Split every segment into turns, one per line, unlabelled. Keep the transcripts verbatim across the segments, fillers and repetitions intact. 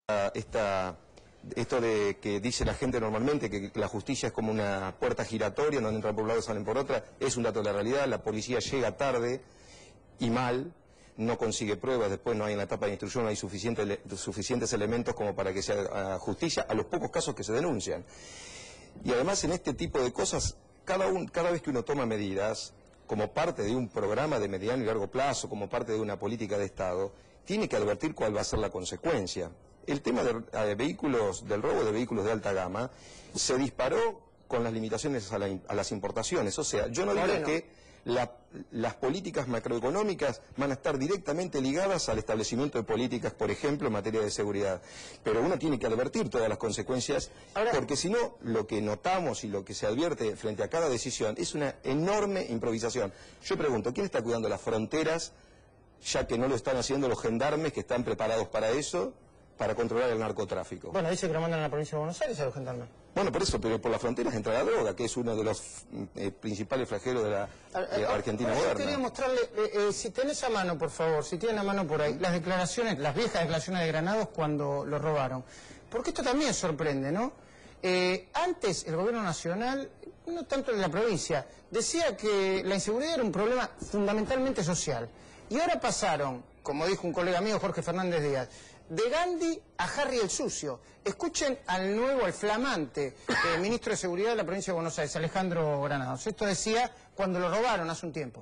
Esta, esto de que dice la gente normalmente, que la justicia es como una puerta giratoria, donde entran por un lado y salen por otra, es un dato de la realidad. La policía llega tarde y mal, no consigue pruebas, después no hay en la etapa de instrucción, no hay suficiente, suficientes elementos como para que se haga justicia a los pocos casos que se denuncian. Y además en este tipo de cosas, cada, un, cada vez que uno toma medidas, como parte de un programa de mediano y largo plazo, como parte de una política de Estado, tiene que advertir cuál va a ser la consecuencia. El tema de, de vehículos, del robo de vehículos de alta gama se disparó con las limitaciones a, la, a las importaciones. O sea, yo no digo
Moreno.
que la, las políticas macroeconómicas van a estar directamente ligadas al establecimiento de políticas, por ejemplo, en materia de seguridad. Pero uno tiene que advertir todas las consecuencias, Ahora, porque si no, lo que notamos y lo que se advierte frente a cada decisión es una enorme improvisación. Yo pregunto, ¿quién está cuidando las fronteras, ya que no lo están haciendo los gendarmes que están preparados para eso, para controlar el narcotráfico?
Bueno, dice que lo mandan a la provincia de Buenos Aires a los gendarmes.
Bueno, por eso, pero por las fronteras entra la droga, que es uno de los eh, principales flagelos de la eh, Argentina
Yo
moderna.
quería mostrarle, eh, eh, si tenés a mano, por favor, si tienen a mano por ahí, las declaraciones, las viejas declaraciones de Granados cuando lo robaron. Porque esto también sorprende, ¿no? Eh, antes el gobierno nacional, no tanto en la provincia, decía que la inseguridad era un problema fundamentalmente social. Y ahora pasaron, como dijo un colega mío, Jorge Fernández Díaz, de Gandhi a Harry el Sucio. Escuchen al nuevo, al flamante eh, ministro de Seguridad de la provincia de Buenos Aires, Alejandro Granados. Esto decía cuando lo robaron hace un tiempo.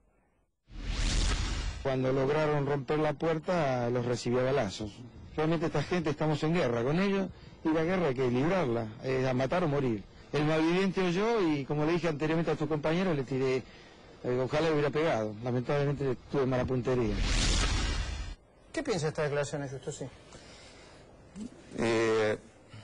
Cuando lograron romper la puerta, los recibía a balazos. Realmente esta gente, estamos en guerra con ellos, y la guerra hay que librarla, eh, a matar o morir. El malviviente oyó y, como le dije anteriormente a tu compañero, le tiré, eh, ojalá le hubiera pegado. Lamentablemente tuve mala puntería.
¿Qué piensa de estas declaraciones, Justo? Sí.
Eh,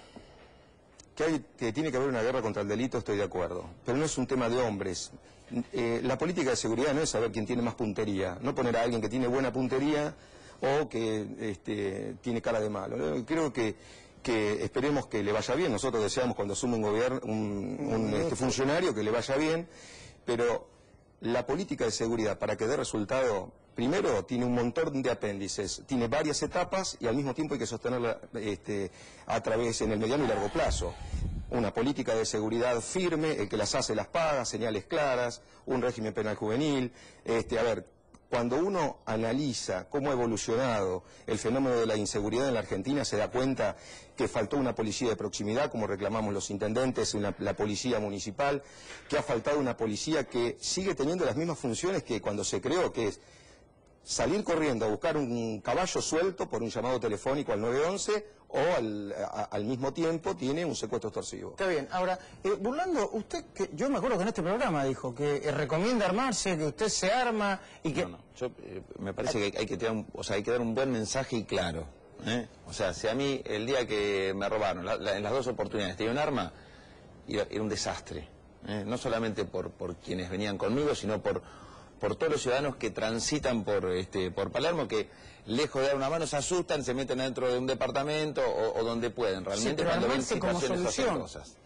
que, hay, que tiene que haber una guerra contra el delito, estoy de acuerdo. Pero no es un tema de hombres. Eh, la política de seguridad no es saber quién tiene más puntería. No poner a alguien que tiene buena puntería o que este, tiene cara de malo. Creo que, que esperemos que le vaya bien. Nosotros deseamos cuando asume un gobierno, un, un este, funcionario, que le vaya bien. Pero la política de seguridad, para que dé resultado, primero tiene un montón de apéndices, tiene varias etapas y al mismo tiempo hay que sostenerla este, a través en el mediano y largo plazo. Una política de seguridad firme, el que las hace las paga, señales claras, un régimen penal juvenil. Este, a ver, cuando uno analiza cómo ha evolucionado el fenómeno de la inseguridad en la Argentina, se da cuenta que faltó una policía de proximidad, como reclamamos los intendentes, una, la policía municipal, que ha faltado una policía que sigue teniendo las mismas funciones que cuando se creó, que es salir corriendo a buscar un caballo suelto por un llamado telefónico al nueve once o al, a, al mismo tiempo tiene un secuestro extorsivo.
Está bien. Ahora, eh, Burlando, usted, que yo me acuerdo que en este programa dijo que eh, recomienda armarse, que usted se arma y que...
No, no. Yo, eh, me parece que hay, hay que tirar un, o sea, hay que dar un buen mensaje y claro. ¿eh? O sea, si a mí el día que me robaron, la, la, en las dos oportunidades tenía un arma, era, era un desastre. ¿eh? No solamente por, por quienes venían conmigo, sino por... por todos los ciudadanos que transitan por este por Palermo, que lejos de dar una mano se asustan, se meten dentro de un departamento o, o donde pueden, realmente
sí,
cuando ven
como
situaciones o hacen
solución.
cosas.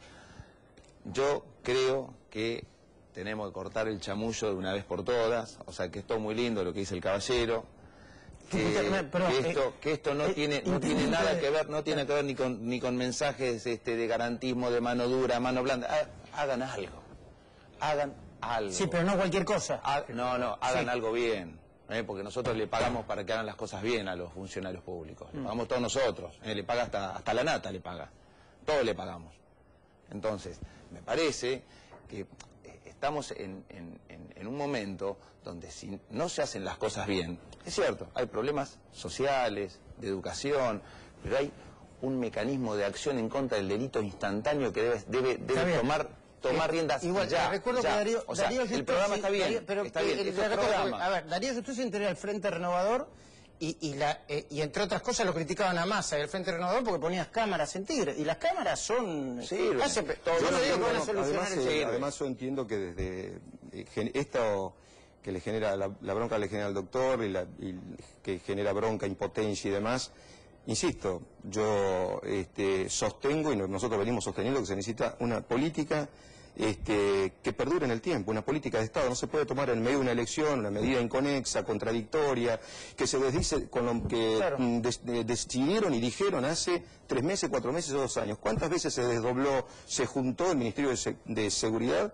Yo creo que tenemos que cortar el chamullo de una vez por todas, o sea que es todo muy lindo lo que dice el caballero, que,
Pero,
que
eh,
esto, que esto no
eh,
tiene, no tiene nada que ver, no tiene que ver ni con ni con mensajes este de garantismo, de mano dura, mano blanda. Ha- hagan algo, hagan algo.
Sí, pero no cualquier cosa.
Ha- no, no, hagan
Sí.
algo bien, ¿eh? Porque nosotros le pagamos para que hagan las cosas bien a los funcionarios públicos. Le pagamos todos nosotros, ¿eh? Le paga hasta, hasta la nata, le paga. Todos le pagamos. Entonces, me parece que eh, estamos en, en, en, en un momento donde si no se hacen las cosas bien, es cierto, hay problemas sociales, de educación, pero hay un mecanismo de acción en contra del delito instantáneo que debe, debe, debe tomar... tomar riendas
Igual,
ya,
recuerdo
ya.
que Darío,
o sea,
Darío
el
Giusto,
programa
sí,
está bien,
Darío, pero,
está bien,
eh,
es
le
el
recuerdo,
programa.
a ver, Darío Giusto se integró al Frente Renovador y, y, la, eh, y entre otras cosas lo criticaban a Massa y el Frente Renovador porque ponías cámaras en Tigre, y las cámaras son...
Sirven.
Hace,
Todo
yo no
lo
digo
que
que van a
Bueno,
solucionar
además,
el
eh,
sirve.
además yo entiendo que desde eh, gen- esto que le genera la, la bronca le genera al doctor y, la, y que genera bronca, impotencia y demás, insisto, yo este, sostengo y nosotros venimos sosteniendo que se necesita una política este, que perdure en el tiempo. Una política de Estado no se puede tomar en medio de una elección, una medida inconexa, contradictoria, que se desdice con lo que
Claro.
mm, des- de- decidieron y dijeron hace tres meses, cuatro meses o dos años. ¿Cuántas veces se desdobló, se juntó el Ministerio de, Se- de Seguridad